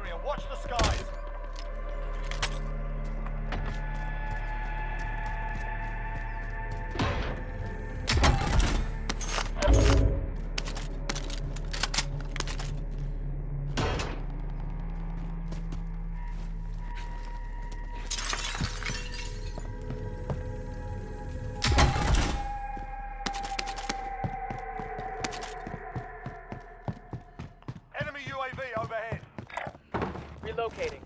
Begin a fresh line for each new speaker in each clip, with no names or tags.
area. Watch the skies. Enemy UAV overhead.
Relocating.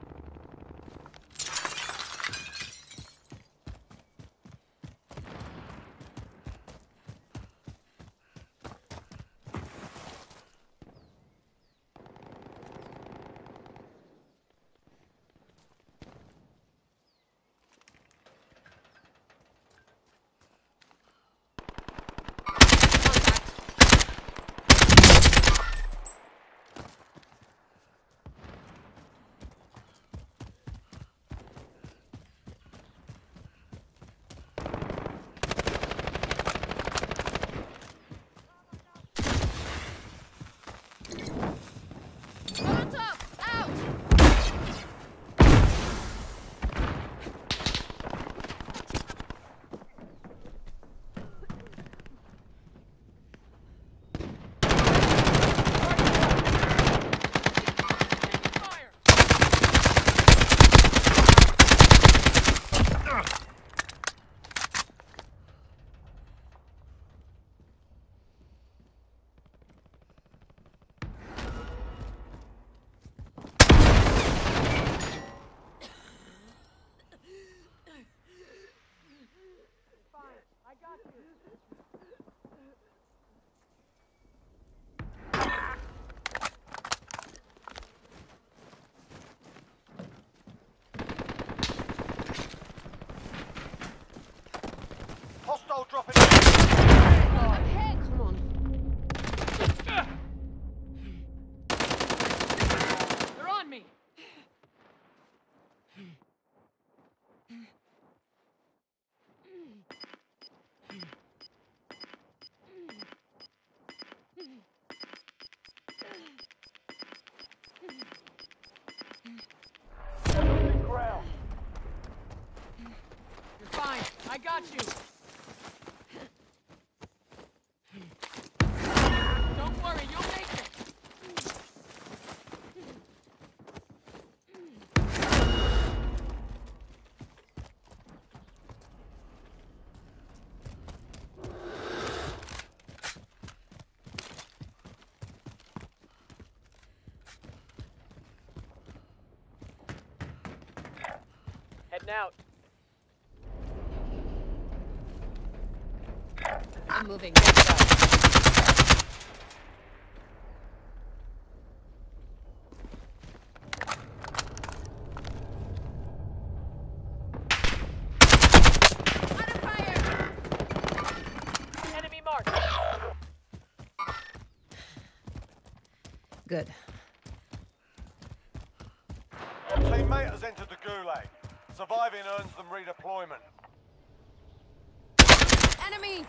Hostile dropping.
Up here, come on.
They're on me.
Losing ground.
You're fine. I got you. Don't worry, you'll make it. Heading out.
I'm moving.
Enemy marked.
Good.
Your teammate has entered the gulag. Surviving earns them redeployment.
Enemy!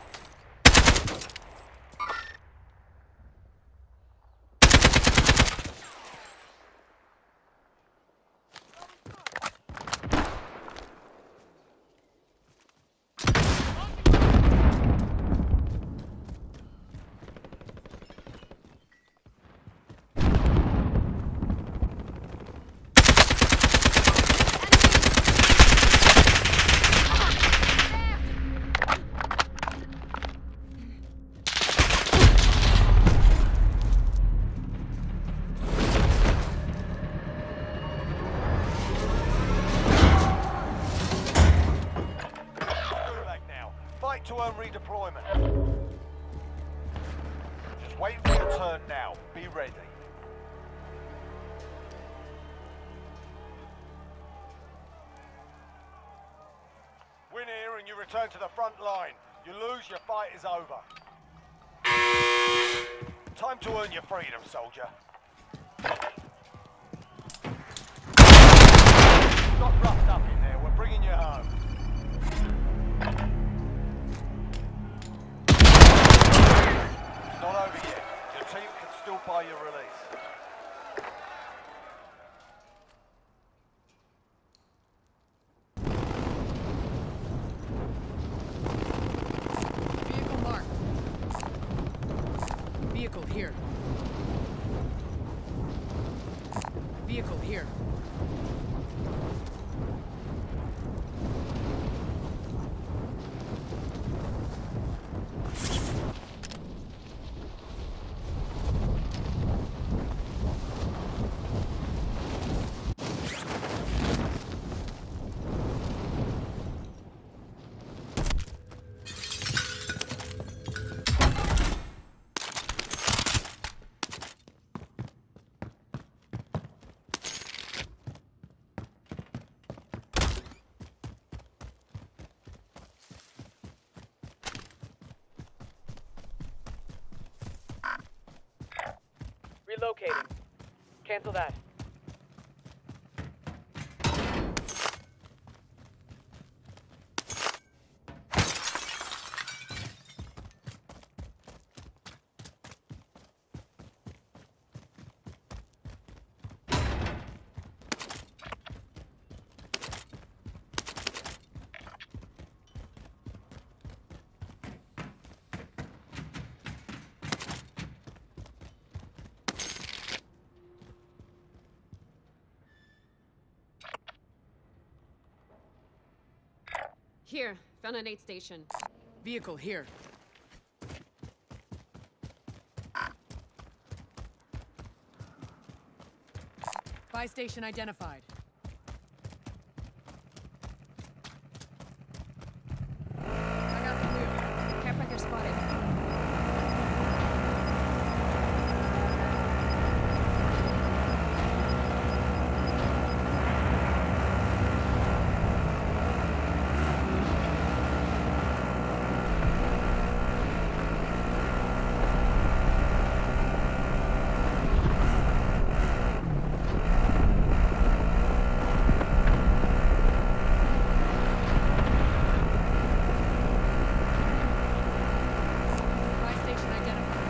Fight to earn redeployment. Just wait for your turn now. Be ready. Win here and you return to the front line. You lose, your fight is over. Time to earn your freedom, soldier. Got roughed up in there. We're bringing you home. It's not over yet. Your team can still buy your release.
here. Vehicle here. Relocating. Cancel that.
Here, found an aid station.
Vehicle here. Buy station identified.
I got the move. Campbreaker spotted.
Buy station identified.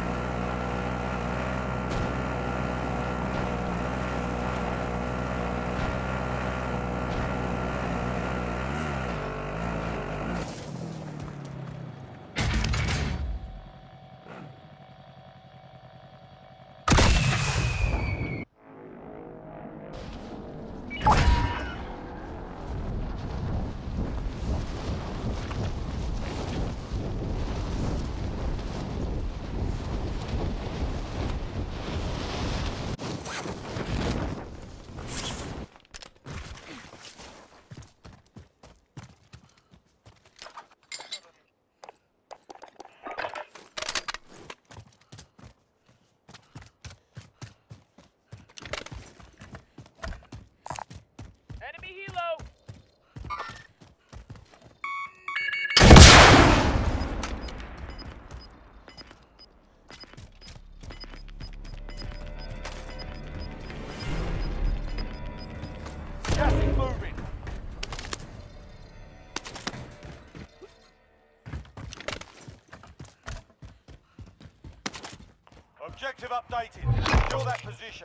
Enemy helo!
Gas is moving. Objective updated. Secure that position.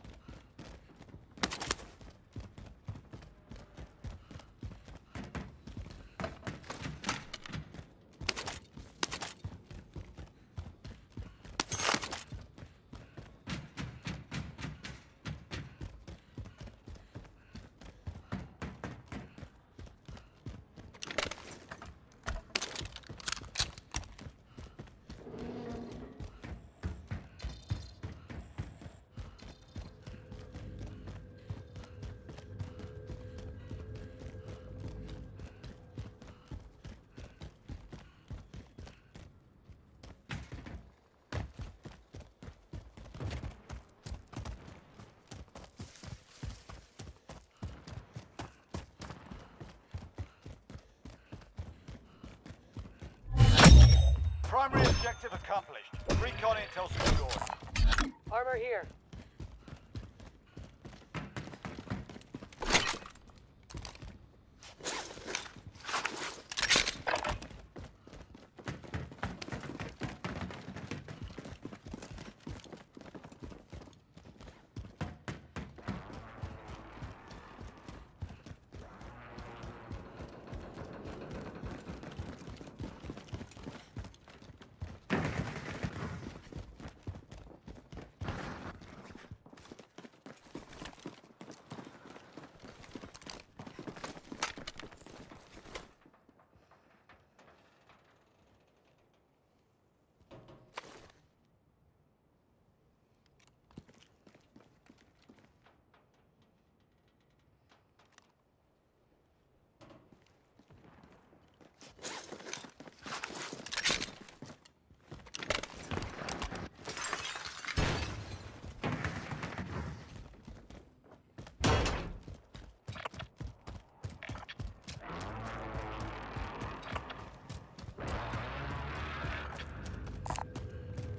Primary objective accomplished. Recon intel secured.
Armor here.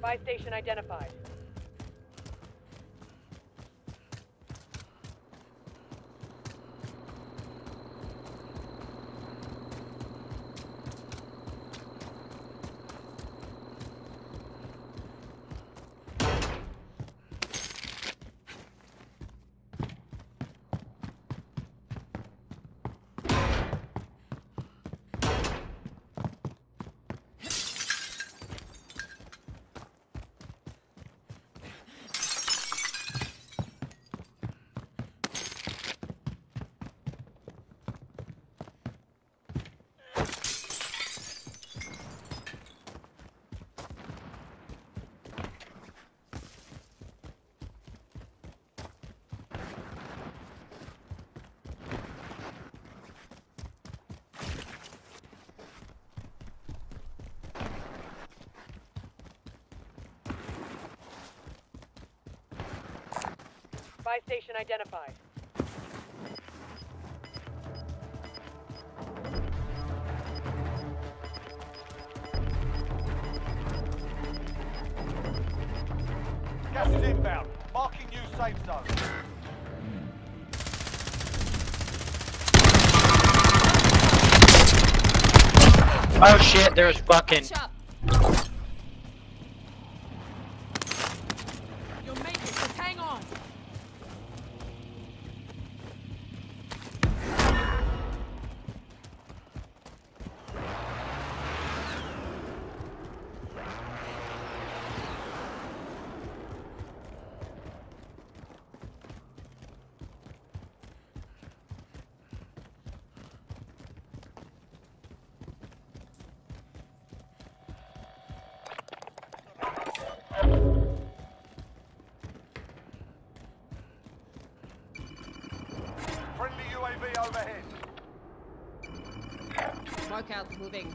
Buy station identified. Buy station identified.
Gas is inbound. Marking new safe zone.
Oh shit, there's fucking...
Shop.
You'll make it, just hang on.
Friendly UAV overhead.
Mark out, moving.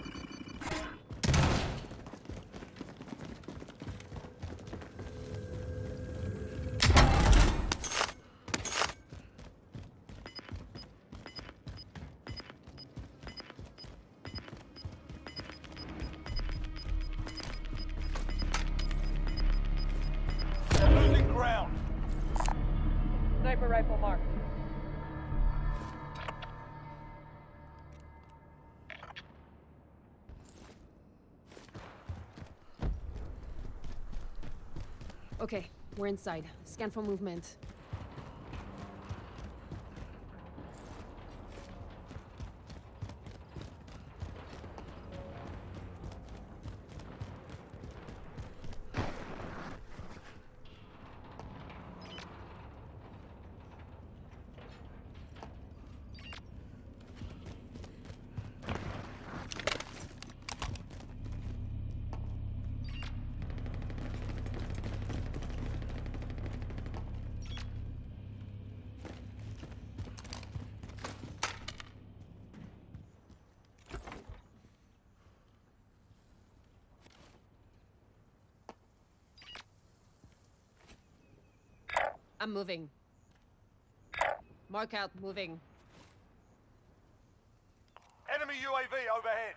Losing ground.
Sniper rifle marked.
Okay, we're inside. Scan for movement. I'm moving. Mark out, moving.
Enemy UAV overhead.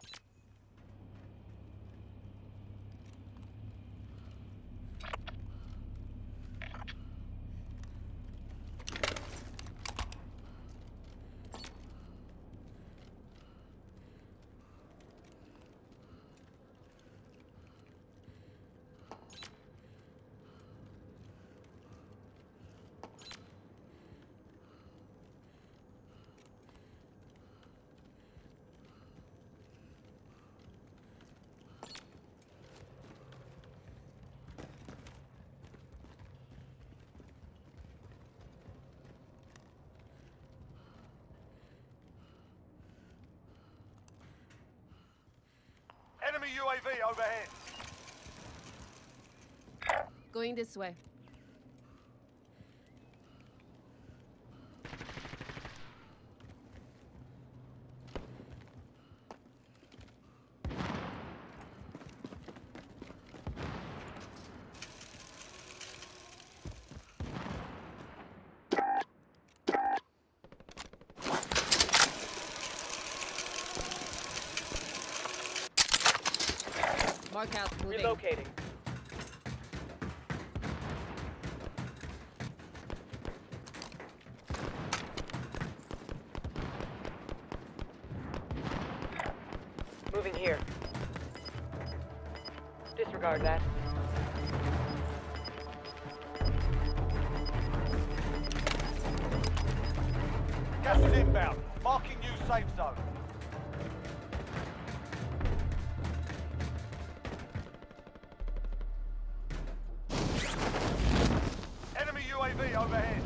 Enemy UAV overhead.
Going this way. Mark out, moving.
Relocating. Disregard that.
Gas is inbound. Marking new safe zone. Enemy UAV overhead.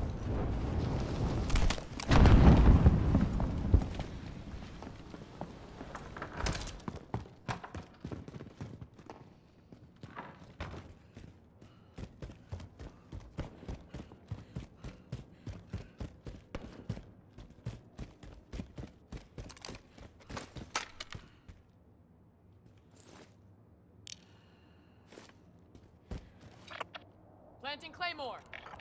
Planting Claymore.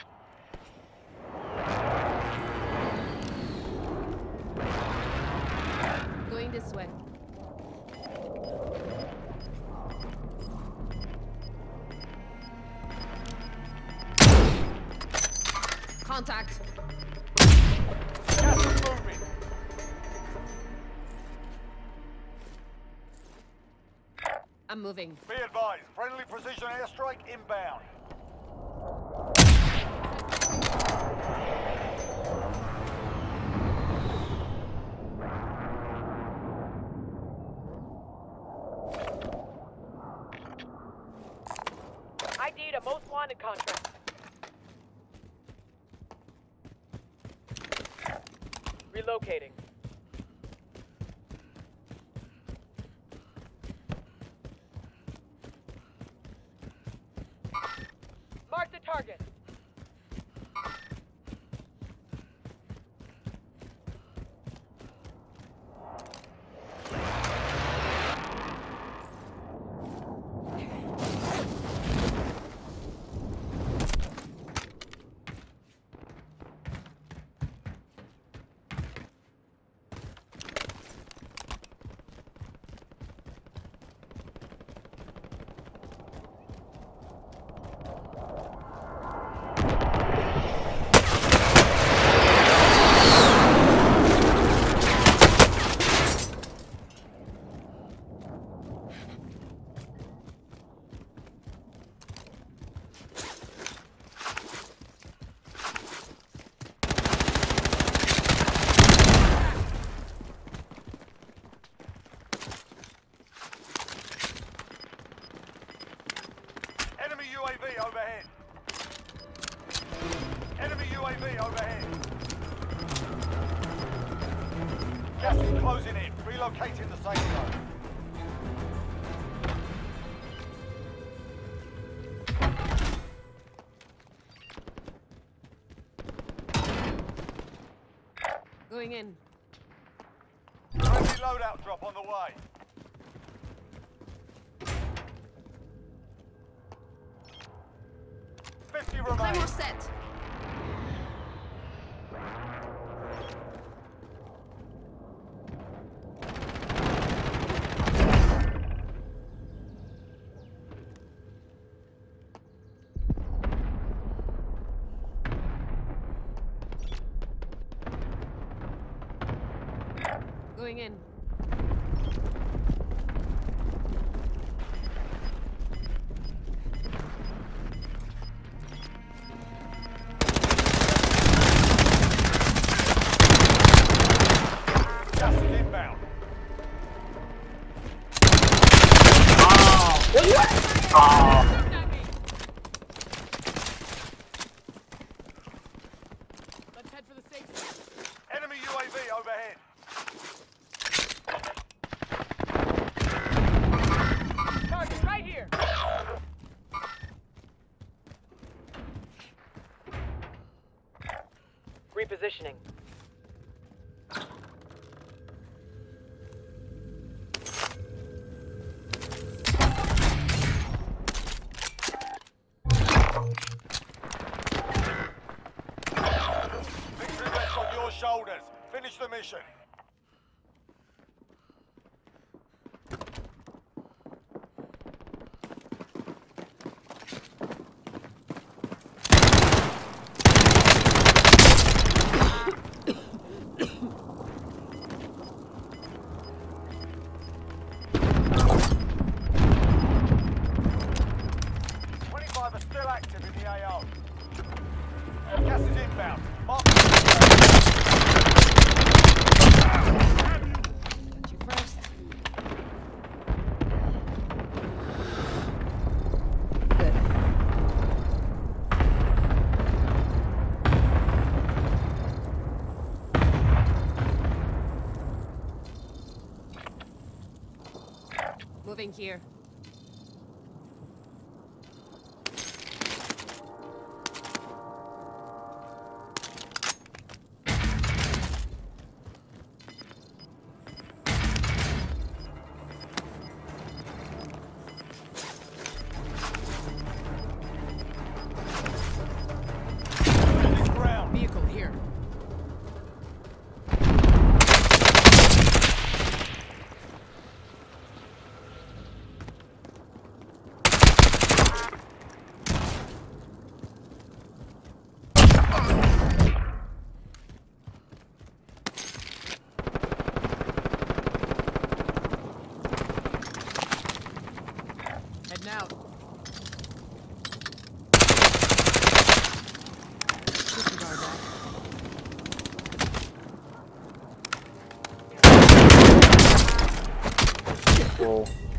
Going this way. Contact.
Gas is moving.
I'm moving.
Be advised, friendly precision airstrike inbound.
ID'd a most wanted contract. Relocating. Mark the target.
Enemy UAV overhead. Enemy UAV overhead. Gas is closing in. Relocating the safe zone.
Going in.
Friendly loadout drop on the way.
Claymore
Remain.
set. Going in.
Gas is inbound.
Let's head for the safe zone.
Enemy UAV overhead.
Target right here. Repositioning.
Victory rests on your shoulders. Finish the mission.
Moving here.
Losing ground.
Vehicle here. Heading out. Disregard that.
Whoa.